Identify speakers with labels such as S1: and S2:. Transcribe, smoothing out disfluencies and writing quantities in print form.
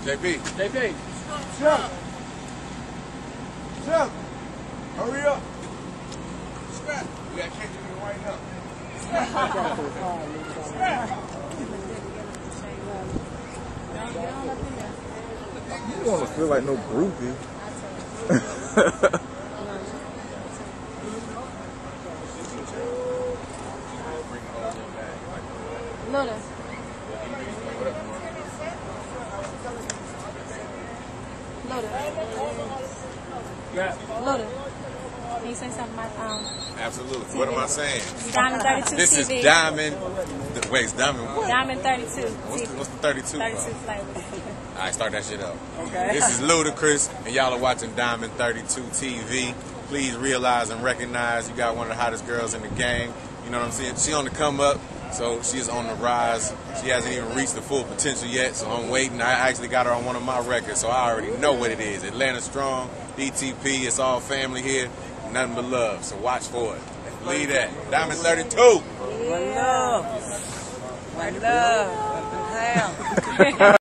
S1: JP.
S2: JP.
S1: Chuck. Chuck. Hurry up. Scrap. We got catch you right now.
S3: You don't want to feel like no groupie.
S4: Luda. Luda. Can you say something about
S1: Absolutely. What am I saying?
S4: Diamond 32
S1: This
S4: TV.
S1: is Diamond. Wait, it's Diamond what?
S4: Diamond 32.
S1: What's the 32?
S4: 32 flavors.
S1: Alright, start that shit up.
S2: Okay.
S1: This is Ludacris, and y'all are watching Diamond 32 TV. Please realize and recognize you got one of the hottest girls in the game. You know what I'm saying? She on the come up, so she's on the rise. She hasn't even reached the full potential yet, so I'm waiting. I actually got her on one of my records, so I already know what it is. Atlanta Strong, DTP, it's all family here. Nothing but love, so watch for it. Believe that. Diamond 32.
S2: One love. One love.